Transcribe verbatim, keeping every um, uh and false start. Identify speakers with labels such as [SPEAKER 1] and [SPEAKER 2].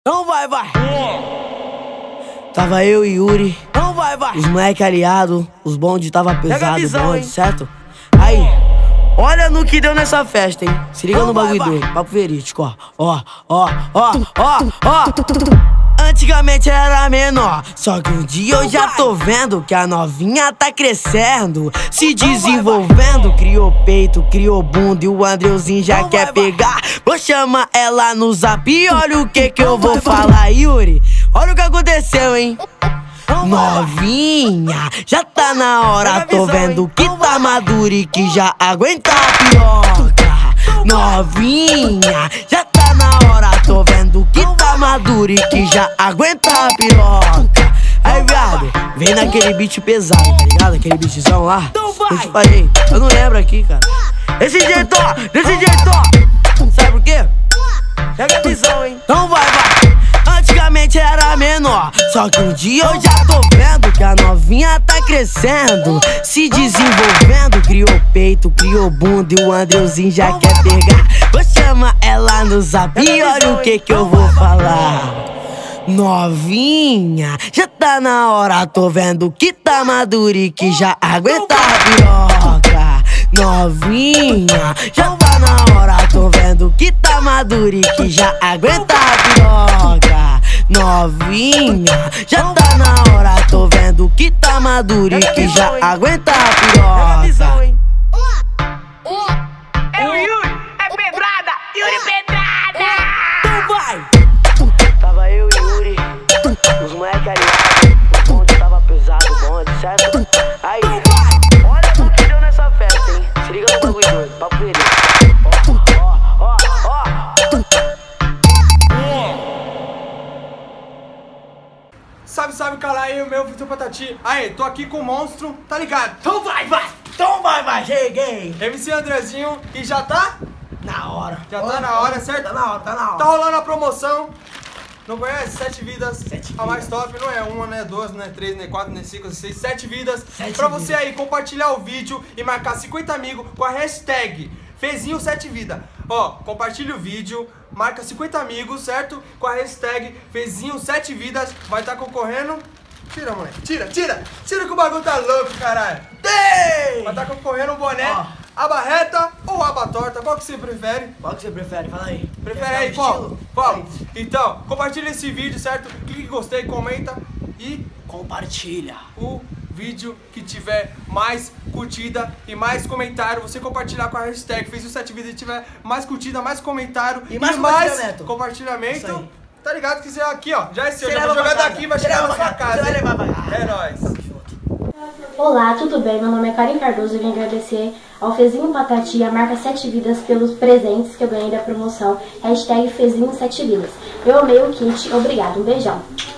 [SPEAKER 1] Não vai, vai. Tava eu e Yuri. Não vai, vai. Os moleque aliado, os bonde tava pesado, bonde, certo? Aí, olha no que deu nessa festa, hein? Se liga no bagulho doido, papo verídico, ó. Ó, ó, ó, ó, ó. Antigamente era menor, só que um dia eu já tô vendo que a novinha tá crescendo, se desenvolvendo. Criou peito, criou bunda e o Andreuzinho já quer pegar. Vou chamar ela no zap e olha o que que eu vou falar, Yuri. Olha o que aconteceu, hein? Novinha, já tá na hora, tô vendo que tá madura e que já aguenta a piroca. Novinha, já tá na hora, tô vendo que tá madura e que já aguenta a piroca. Aí, viado, vem naquele beat pesado, tá ligado? Aquele beatzão lá. Eu te falei, eu não lembro aqui, cara. Desse jeito, ó, desse jeito, ó. Sabe por quê? Pega a visão, hein? Então vai, vai. Antigamente era menor, só que um dia eu já tô vendo que a novinha tá crescendo, se desenvolvendo. Criou peito, criou bunda e o Andreuzinho já quer pegar. Vou chamar ela no zap e olha o que que eu vou falar. Novinha, já tá na hora, tô vendo que tá madura e que já aguenta a piroca. Novinha, já tá na hora, tô vendo que tá madura e que já aguenta a piroca. Novinha, já tá na hora, tô vendo que tá madura e que já aguenta a piroca.
[SPEAKER 2] É o Yuri, é pedrada, Yuri pedrada.
[SPEAKER 1] Então vai. Tava eu e Yuri, os moleque aliados, o bonde tava pesado, bonde, certo? Aí, olha o que deu nessa festa, hein? Se liga no bagulho doido, papo verídico. Ó, ó, ó, ó.
[SPEAKER 3] Salve, salve, cala aí, o meu Vitor Patati. Aí, tô aqui com o monstro, tá ligado?
[SPEAKER 1] Então vai, vai. Então vai, vai, cheguei.
[SPEAKER 3] M C Andrezinho e já tá?
[SPEAKER 1] Na hora.
[SPEAKER 3] Já tá na hora, certo?
[SPEAKER 1] Tá na hora, tá na hora.
[SPEAKER 3] Tá rolando a promoção. Não conhece? Sete vidas.
[SPEAKER 1] Sete
[SPEAKER 3] a mais
[SPEAKER 1] vidas.
[SPEAKER 3] top, não é uma, não é duas, não é três, não é quatro, não é cinco, não é seis, sete vidas.
[SPEAKER 1] Sete
[SPEAKER 3] pra
[SPEAKER 1] vidas.
[SPEAKER 3] você aí compartilhar o vídeo e marcar cinquenta amigos com a hashtag Fezinho sete vida. Ó, compartilha o vídeo, marca cinquenta amigos, certo? Com a hashtag Fezinho sete vidas. Vai estar tá concorrendo. Tira, moleque. Tira, tira. Tira que o bagulho tá louco, caralho.
[SPEAKER 1] Ei!
[SPEAKER 3] Vai estar tá concorrendo um boné,
[SPEAKER 1] Ó.
[SPEAKER 3] aba reta ou aba torta. Qual que você prefere?
[SPEAKER 1] Qual que você prefere? Fala aí.
[SPEAKER 3] Prefere aí, qual? Qual? Então, compartilha esse vídeo, certo? Clique em gostei, comenta e
[SPEAKER 1] Compartilha.
[SPEAKER 3] o vídeo que tiver mais curtida e mais comentário, você compartilhar com a hashtag Fez o sete vidas e tiver mais curtida, mais comentário
[SPEAKER 1] E mais compartilhamento.
[SPEAKER 3] compartilhamento.
[SPEAKER 1] Isso aí.
[SPEAKER 3] Tá ligado que você aqui, ó, já é seu,
[SPEAKER 1] Você
[SPEAKER 3] já vou
[SPEAKER 1] leva
[SPEAKER 3] jogar
[SPEAKER 1] pra
[SPEAKER 3] daqui,
[SPEAKER 1] casa.
[SPEAKER 3] vai
[SPEAKER 1] Você
[SPEAKER 3] chegar
[SPEAKER 1] leva
[SPEAKER 3] na sua
[SPEAKER 1] pra casa.
[SPEAKER 3] casa.
[SPEAKER 1] Você vai
[SPEAKER 3] hein?
[SPEAKER 1] levar pra casa.
[SPEAKER 3] É nóis.
[SPEAKER 4] Olá, tudo bem? Meu nome é Karen Cardoso e vim agradecer ao Fezinho Patati e a marca Sete Vidas pelos presentes que eu ganhei da promoção hashtag Fezinho Sete Vidas. Eu amei o kit, obrigado, um beijão.